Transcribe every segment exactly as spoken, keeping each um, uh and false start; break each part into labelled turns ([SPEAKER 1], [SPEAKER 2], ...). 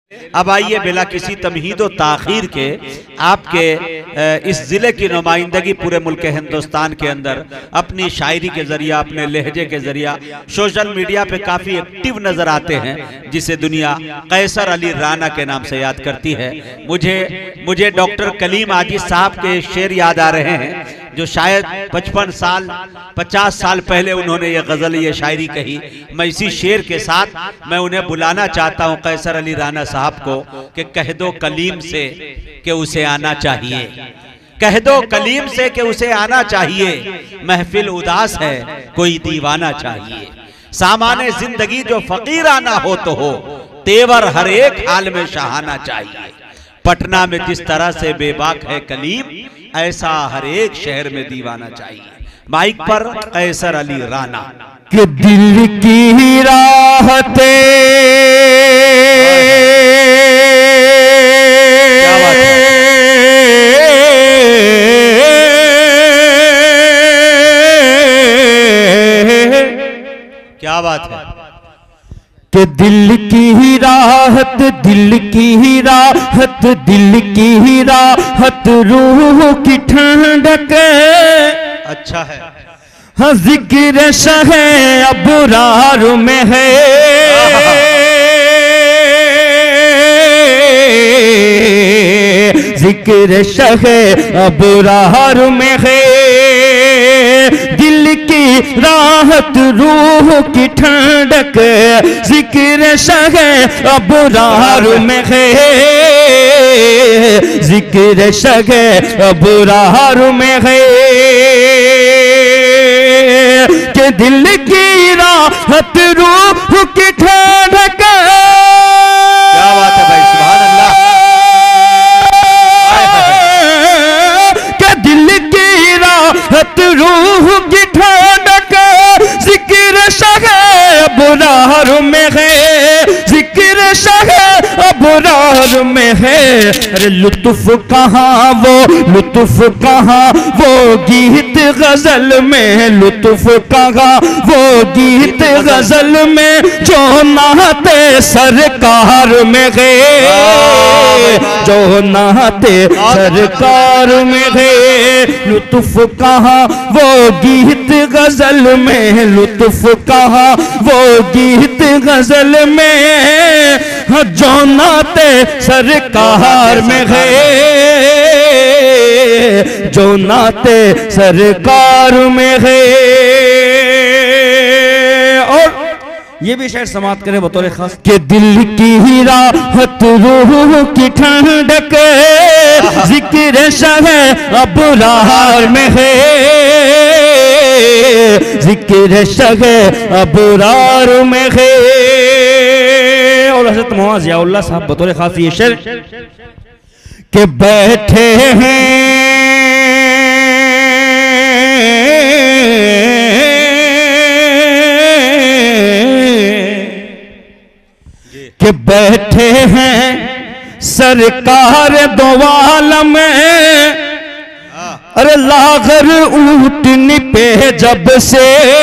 [SPEAKER 1] अब आइए बिला किसी तमहीद व ताखीर के आपके इस ज़िले की नुमाइंदगी पूरे मुल्क हिंदुस्तान के अंदर अपनी शायरी के ज़रिया, अपने लहजे के ज़रिया सोशल मीडिया पे काफ़ी एक्टिव नज़र आते हैं, जिसे दुनिया कैसर अली राना के नाम से याद करती है। मुझे मुझे डॉक्टर कलीम आजिज साहब के शेर याद आ रहे हैं, जो शायद पचपन साल पचास साल पहले उन्होंने ये गज़ल, ये शायरी कही। मैं इसी शेर के साथ मैं उन्हें बुलाना चाहता हूँ, कैसर अली राना साहब को, कि कह दो कलीम से कि उसे आना चाहिए, कह दो कलीम से कि उसे आना चाहिए, महफिल उदास है कोई दीवाना चाहिए, सामाने जिंदगी जो फकीराना हो तो हो, तेवर हर एक हाल में शाहाना चाहिए, पटना में जिस तरह से बेबाक है कलीम, ऐसा हर एक शहर में दीवाना चाहिए। माइक पर कैसर अली राना।
[SPEAKER 2] कि दिल की राहते
[SPEAKER 1] क्या बात है,
[SPEAKER 2] कि दिल की ही राहत, दिल की ही राहत, दिल की ही राहत, रूह की ठंडक।
[SPEAKER 1] अच्छा है।
[SPEAKER 2] हाँ, जिक्र शहे अबरार में है, जिक्र शहे अबरार में है, दिल की राहत रूह की ठंडक, जिक्र शहे अबरार में है, जिक्र शहे अबरार में है, कि दिल की राहत रूह की ठंडक।
[SPEAKER 1] क्या बात है भाई, सुभान अल्लाह।
[SPEAKER 2] कि दिल की राहत रूह की ठंडक, जिक्र शहे अबरार में है, जिक्र शहे अबरार में है। अरे लुत्फ कहाँ वो, लुत्फ कहाँ वो गीत गजल में, लुत्फ कहाँ वो गीत गजल में, जो नहाते सरकार में गए, जो नहाते सरकार में गए। लुत्फ कहाँ वो गीत गजल में, लुत्फ कहाँ वो गीत गजल में, जो नाते सरकार में गए, जो नाते सरकार में गए। और ये भी शायद समाप्त करें बतौर खास, कि दिल की ही राहत रूह की ठंडक, जिक्र शहे अबरार में है, जिक्र शहे अबरार में है। और हज़रत मौलाना ज़ियाउल्लाह साहब बतौर खास ये शेर, के बैठे हैं कि बैठे हैं सरकार दो आलम में, अरे लागर ऊँटनी पे जब से,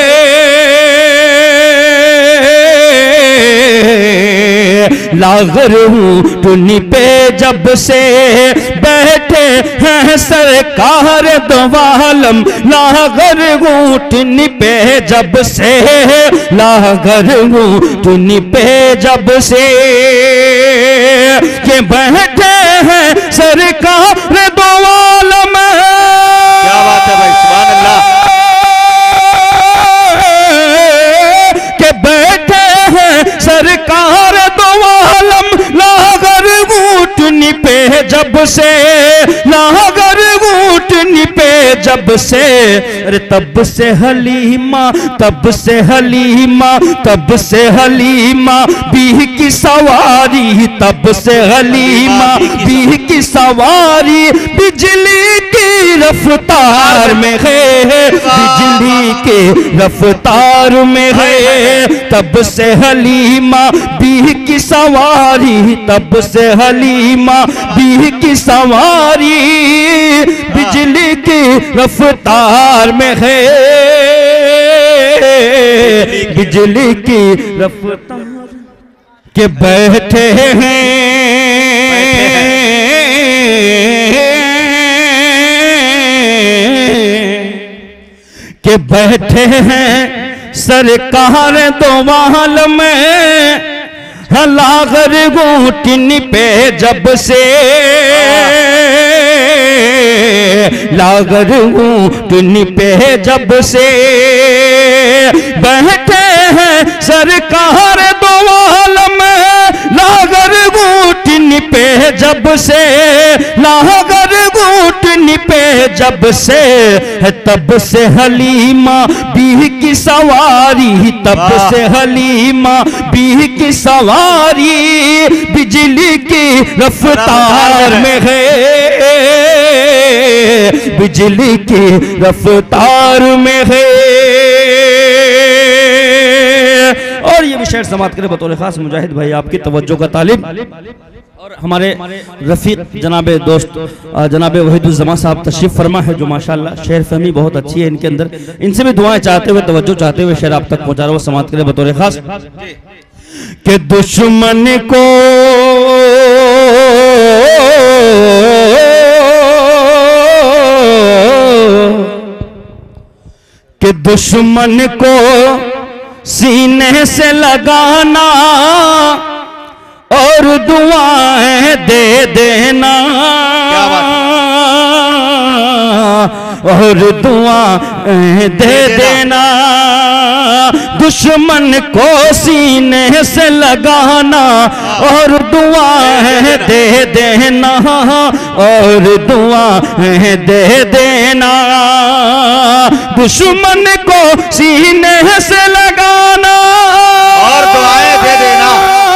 [SPEAKER 2] लागर ऊँटनी पे जब से, बैठे हैं सरकार दो आलम, लागर ऊँटनी पे जब से, लागर ऊँटनी पे जब से, के बैठे हैं सरकार दो आलम।
[SPEAKER 1] क्या बात है भाई, सुभान अल्लाह।
[SPEAKER 2] के बैठे हैं सरकार दो आलम, लागर ऊँटनी पे जब से, लागर ऊँटनी पे जब से। अरे तब से हलीमा, तब से हलीमा, तब से हलीमा बीह की सवारी, तब से हलीमा बीह की सवारी, बिजली की रफ्तार में है, बिजली के रफ्तार में है। तब से हलीमा बीह की सवारी, तब से हलीमा बीह की सवारी, बिजली की रफ्तार में है, बिजली की रफ्तार। के बैठे हैं के बैठे हैं सरकार दोवाल में, लागर घूटनी पे जब से, लागर घूटनी पे जब से बैठे हैं सरकार दोवाल में, लागर घूटनी पे जब से, लागर घूटनी पे जब से, तब से हलीमा बीह की सवारी, तब से हलीमा बीह की सवारी बिजली की रफ्तार में है, बिजली की रफ्तार में है। और ये भी शेर समाप्त करे बतौर खास मुजाहिद भाई आपकी तवज्जो का तालिब और हमारे रफीक जनाबे दोस्त जनाबे वहीदुज़्ज़मा साहब तशरीफ फरमा है, जो माशाल्लाह शेर फहमी बहुत अच्छी है इनके अंदर। इनसे भी दुआएं चाहते हुए तवज्जो चाहते हुए शेर आप तक पहुंचा रहा हूं, समाप्त करे बतौर खास कि दुश्मन को कि दुश्मन को सीने से लगाना और दुआएं दे देना, और दुआएं दे देना, दुश्मन को सीने से लगाना और दुआएं दे देना, और दुआएं दे देना, दुश्मन को सीने से लगाना
[SPEAKER 1] और दुआएं दे देना,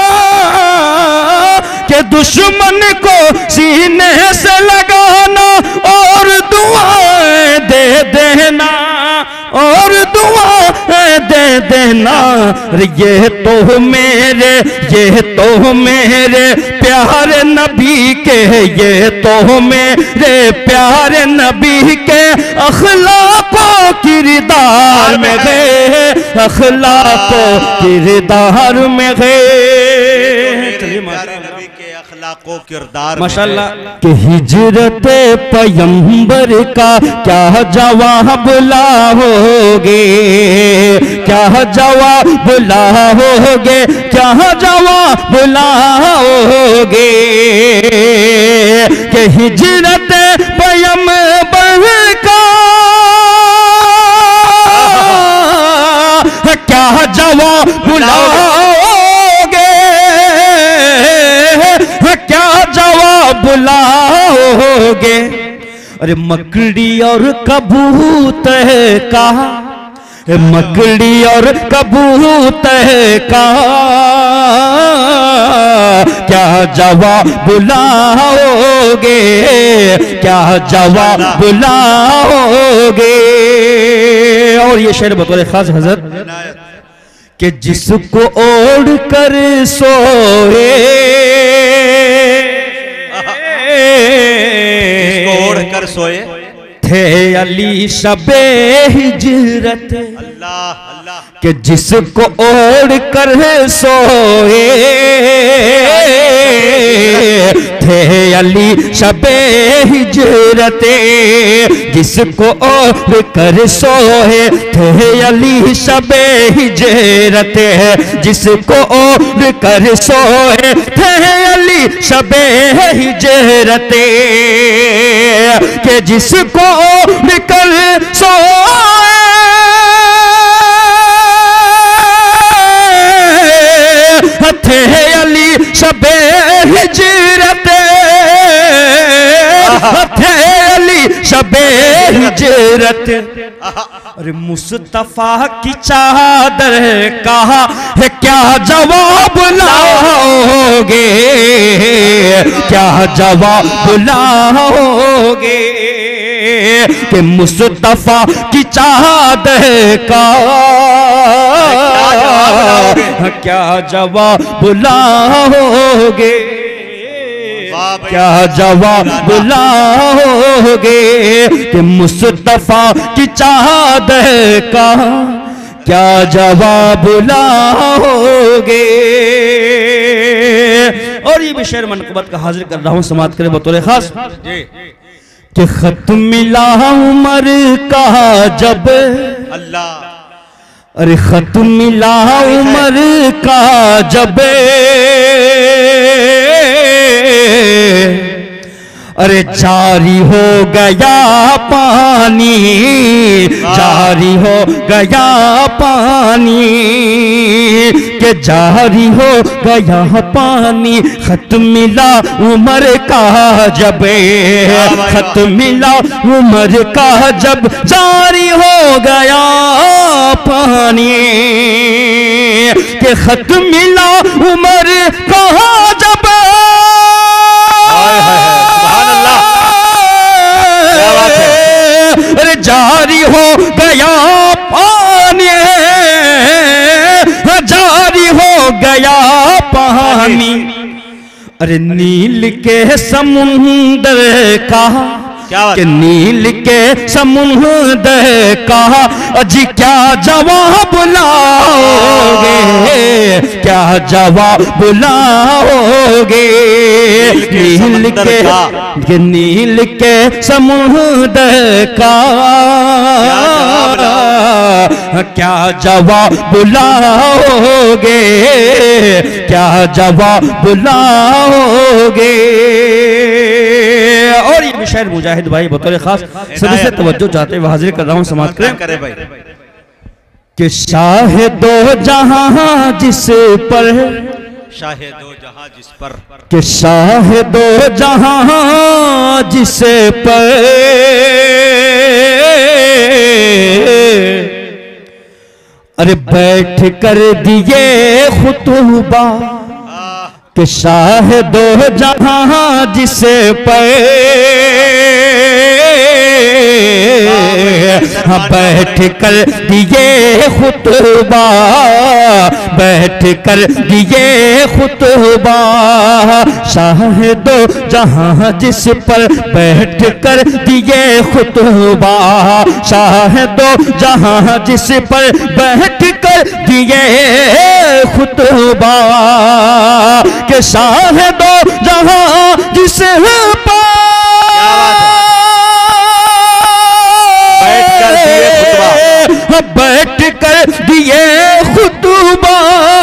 [SPEAKER 2] कि दुश्मन को सीने से लगाना और दुआएं दे देना, और दुआएं दे देना। ये तो मेरे ये तो मेरे प्यारे नबी के, ये तो मेरे प्यारे नबी के अखलाको किरदार में गए, अखलाको किरदार में गए। चलिए
[SPEAKER 1] को किरदार
[SPEAKER 2] माशाल्लाह कि हिजरत पैगंबर का क्या जवाब लाओगे, क्या जवाब लाओगे, क्या जवाब लाओगे, कि हिजरत पैगंबर का क्या जवाब लाओगे, क्या जवाब लाओगे। अरे मकड़ी और कबूतर का, मकड़ी और कबूतर का क्या जवाब लाओगे, क्या जवाब लाओगे। और ये शेर बतौर खास हजरत कि जिसको ओढ़ कर सोए,
[SPEAKER 1] जिसको ओढ़ कर सोए
[SPEAKER 2] थे अली शबे हिजरत,
[SPEAKER 1] अल्लाह अल्लाह,
[SPEAKER 2] कि जिसको ओढ़ कर सोए थे अली शबे हिजरत, जिसको ओढ़ कर सोए थे अली शबे हिजरत, जिसको ओढ़ कर सोए थे अली शबे हिजरत, कि जिसको ओढ़ कर सोए थे अली शबे हिजरत, थे अली शबे हिजरत। अरे मुस्तफा की चादर का है क्या जवाब लाओगे, क्या जवाब लाओगे, कि मुस्तफा की चादर का क्या जवाब लाओगे, क्या जवाब लाओगे, कि मुस्तफा की चादर का क्या जवाब लाओगे। और ये भी शेर मनक़बत का हाजिर कर रहा हूं, समाप्त करें बतौर खास कि खत मिला उमर का जब
[SPEAKER 1] अल्लाह।
[SPEAKER 2] अरे खत मिला उमर का जब, अरे जारी हो गया पानी, जारी हो गया पानी, के जारी हो गया पानी। खत मिला उमर का जब, खत मिला उमर का जब, जारी हो गया पानी, के खत मिला उमर का जब, अरे जारी हो गया पानी, जारी हो गया पानी। अरे नील के समुंदर का, कि नील के समुंदर का, अजी क्या जवाब लाओगे, क्या जवाब लाओगे। नील के, कि नील के समुंदर का, क्या जवाब लाओगे, क्या जवाब लाओगे। और ये शायर मुजाहिद भाई बतौर खास सभी से तवज्जो चाहते हुए हाजिर कर रहा हूँ, समाप्त करें भाई। कि शाह दो जहां जिस पर,
[SPEAKER 1] शाह दो जहां जिस पर,
[SPEAKER 2] कि शाह दो जहां जिस पर, अरे बैठ कर दिए खुतबा, कि शाह दो जहां जिस पर, बैठ कर दिए खुतबा, बैठ कर दिए खुतबा। शाह दो जहां जिस पर बैठ कर दिए खुतबा, शाह दो जहां जिस पर बैठ कर दिए खुतबा, के शाह दो जहां जिस पर बैठ कर दिए खुतबा,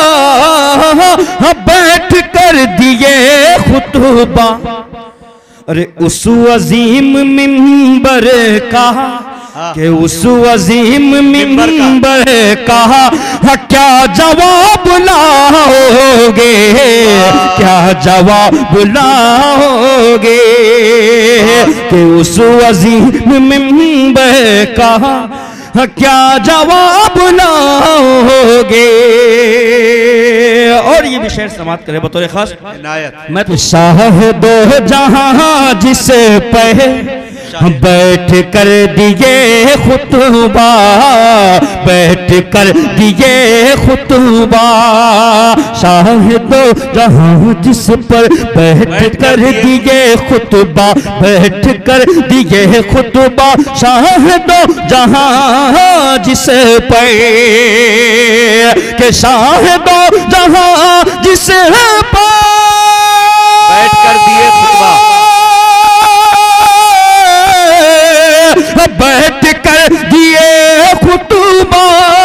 [SPEAKER 2] बैठ कर दिए खुतबा। अरे उस अजीम मिंबर का, कि उस अजीम मिंबर का, क्या जवाब लाओगे, क्या जवाब लाओगे। कि उस अजीम मिंबर का, क्या जवाब लाओगे। और ये भी शेर समाप्त करे बतौर खास इनायत। मैं तो शाह दो जहां जिस पे बैठ कर दिए खुतबा, बैठ कर दिए खुतबा। शाह दो जहां जिस पर बैठ कर दिए खुतबा, बैठ कर दिए खुतबा। शाह दो जहां जिस पर, के शाह दो जहां जिस पर
[SPEAKER 1] बैठ कर दिए खुतबा,
[SPEAKER 2] बैठ कर दिए खुतबा,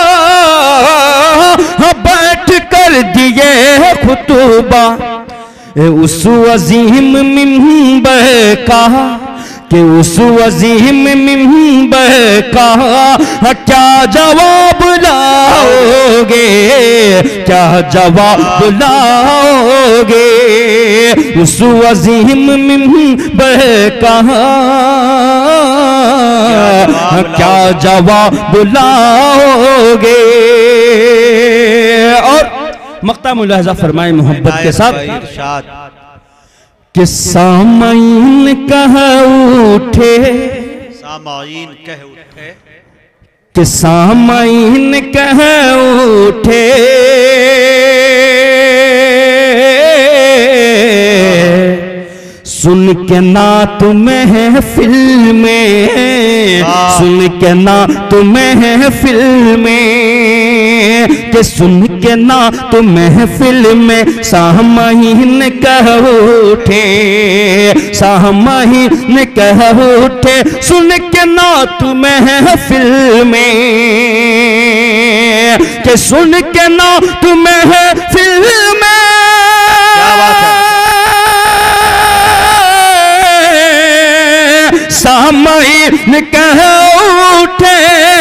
[SPEAKER 2] बैठ कर दिए खुतबा। उस अजीम मिंबर का, कि उस अजीम मिंबर का, क्या जवाब लाओगे, क्या जवाब लाओगे। उस अजीम मिंबर का, क्या जवाब लाओगे। और मक्ता मुलाहजा फरमाए मोहब्बत के साथ, कि सामईन कह उठे,
[SPEAKER 1] सामईन कह उठे,
[SPEAKER 2] कि सामईन कह उठे, सुन के ना तुम्हें फिल्म में, सुन के ना तुम्हें फिल्म में, कि सुन के ना तुम्हें फिल्म में सामईन कह उठे, सामईन कह उठे सुन के नात महफिल में, के सुन के नात महफिल में।
[SPEAKER 1] क्या बात है।
[SPEAKER 2] सामईन कह उठे,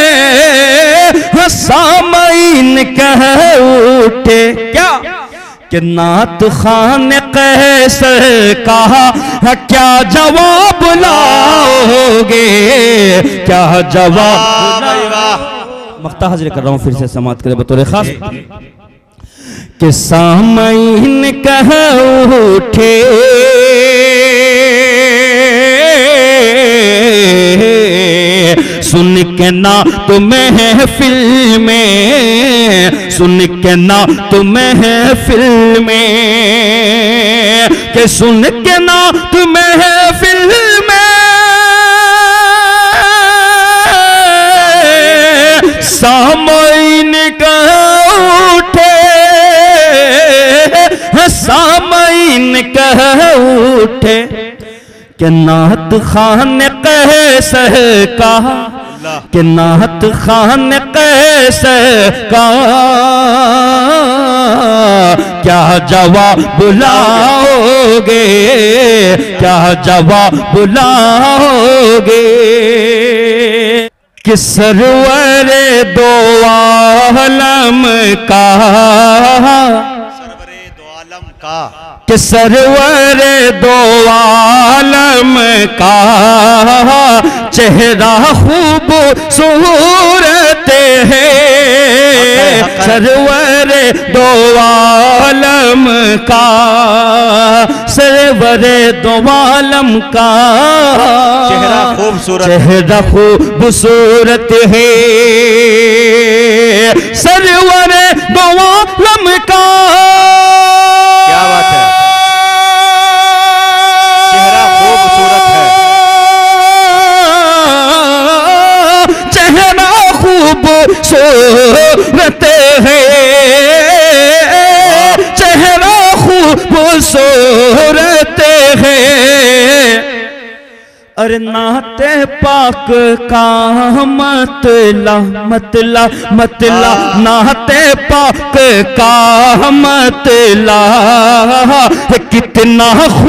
[SPEAKER 2] सामईन कह उठे क्या कि नात खान कैसर कहा क्या जवाब लाओगे, क्या जवाब। मख्ता हाजिर कर रहा हूँ, फिर से समाप्त करे बतौर खास कि सामईन कह उठे सुन के ना तो महफिल में, सुन के ना तो महफिल में, के सुन के ना तो महफिल में। सामईन कह उठे, सामईन कह उठे कि नात खान कैसर कहा, कि नात खान कैसर का क्या जवाब बुलाओगे, क्या जवाब बुलाओगे। कि सरवर दो आलम का,
[SPEAKER 1] सरवरे दो आलम का,
[SPEAKER 2] कि सरवर दो आलम का चेहरा खूबसूरत है, सरवर दो आलम का, सरवर दो आलम का
[SPEAKER 1] चेहरा खूबसूरत,
[SPEAKER 2] चेहरा खूबसूरत है, सरवर दो आलम का।
[SPEAKER 1] क्या बात है, चेहरा खूबसूरत है,
[SPEAKER 2] चेहरा खूबसूरत है, चेहरा खूबसूरत है। अरे नाते पाक का मतला मतला मतला, नाते पाक का मतला कितना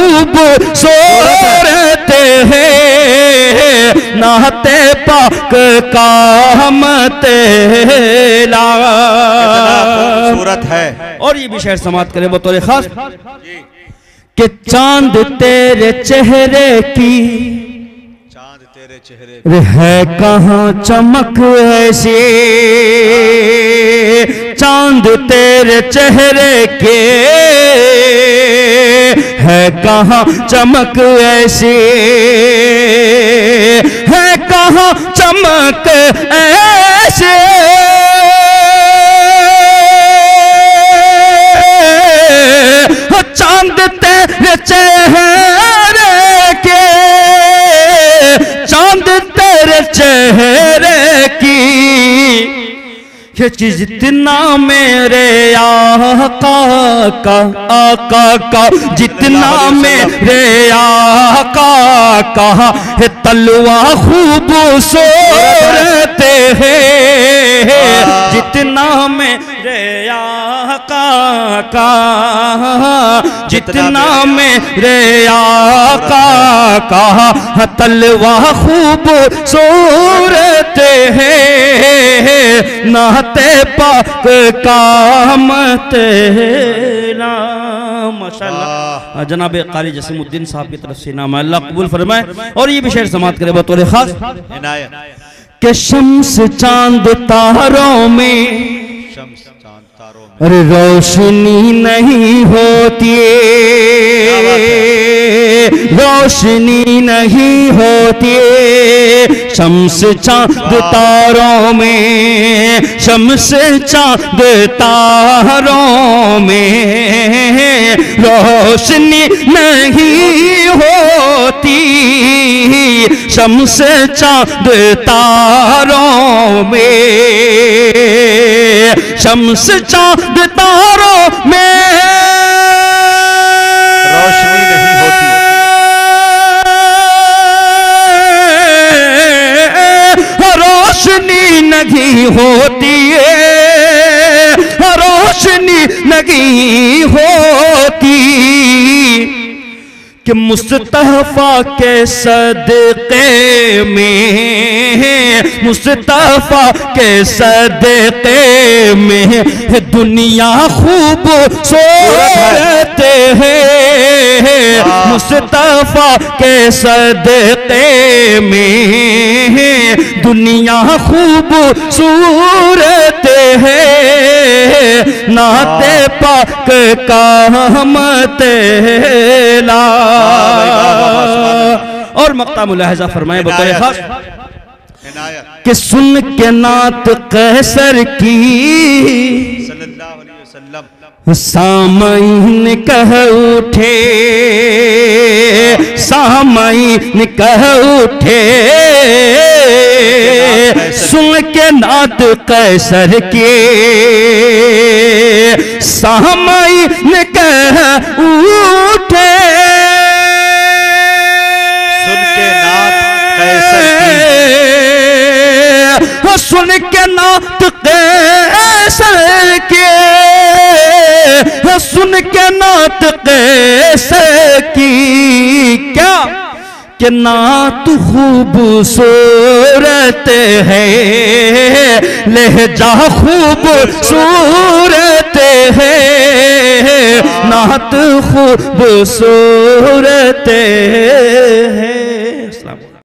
[SPEAKER 2] खूबसूरत है, नाते पाक का मतला
[SPEAKER 1] खूबसूरत है।
[SPEAKER 2] और ये भी शेर समाप्त करे बतौर खास कि चांद तेरे चेहरे की,
[SPEAKER 1] चांद तेरे चेहरे
[SPEAKER 2] है कहाँ चमक ऐसी, चांद तेरे चेहरे के है कहाँ चमक ऐसी, है कहाँ चमक ऐसे। चांद तेरे चेहरे के, चांद तेरे चेहरे की, ये चीज जितना मेरे आका का, आका का जितना मेरे आका का है तलवा खूबसूरत है, जितना मेरे आका का, जितना मेरे आका का तलवा खूबसूरत है, नाते पाक का तेरा। माशाअल्लाह जनाब कारी जसीमुद्दीन साहब की तरफ से नाम अल्लाह कबूल फरमाए। और ये भी शेर समाप्त करे बतौर खास कि शम्स चांद तारों में,
[SPEAKER 1] शम्स चांद तारों में
[SPEAKER 2] अरे रोशनी नहीं होती, रोशनी नहीं होती, शम्स चांद तारों में, शम्स चांद तारों में रोशनी नहीं होती, शम्स चांद तारों में, शम्स चांद तारों में
[SPEAKER 1] रोशनी नहीं होती,
[SPEAKER 2] कि मुस्तफा के सदक़े में, मुस्तफा के सदक़े में दुनिया खूबसूरत है। मुस्तफा के सदक़े में दुनिया खूबसूरत है। नाते पाक का हमतेला। और मक़ता मुलाहिज़ा फरमाए बतौर खास कि सुन के नात कैसर की
[SPEAKER 1] सल्लल्लाहु अलैहि वसल्लम
[SPEAKER 2] सामईन कह उठे, सामईन कह उठे सुन के नात कैसर के, सामईन कह उठे
[SPEAKER 1] सुन के नात कैसर की,
[SPEAKER 2] सुन के नात कैसर के, सुन के नात कैसर की। क्या कि नात खूबसूरत है, लहजा खूबसूरत है, नात खूबसूरत है।